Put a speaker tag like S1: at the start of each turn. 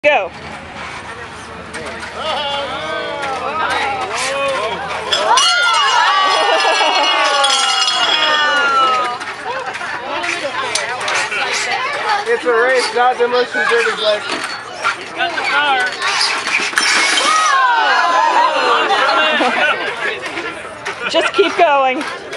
S1: Go.
S2: It's a race, not demolition derby, Blake.
S3: He's got the car.
S1: Just keep going.